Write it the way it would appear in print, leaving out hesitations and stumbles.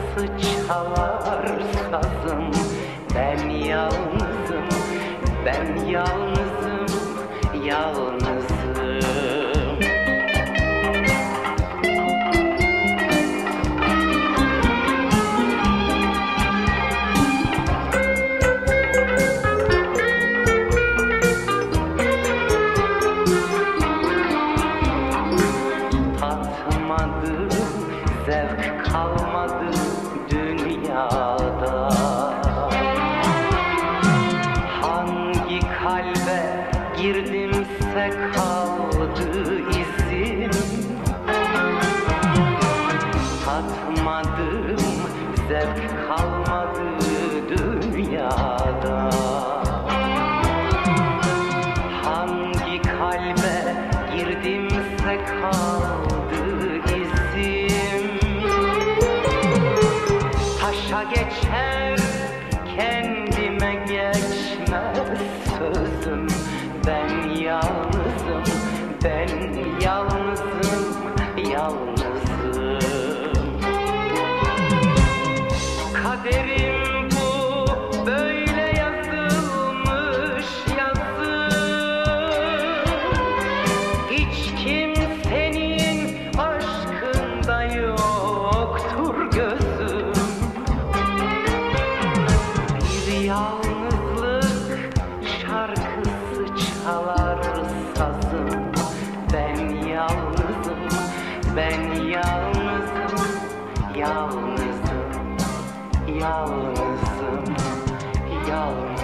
çalar sazım. Ben yalnızım, ben yalnızım, yalnızım. Tatmadım, zevk kalmadı dünyada. Hangi kalbe girdimse kaldı izim. Tatmadım, zevk kalmadı dünyada. Hangi kalbe girdimse kaldı izim. Taşa geçer, kendime geçmez sözüm. Ben yalnızım, ben yalnızım, yalnızım. Kaderim bu, böyle yazılmış yazı. Hiç kimsenin aşkında yoktur gözüm. Bir yalnızlık şarkısı çalar sazım. Ben yalnızım, ben yalnızım, yalnızım, yalnızım, yalnızım.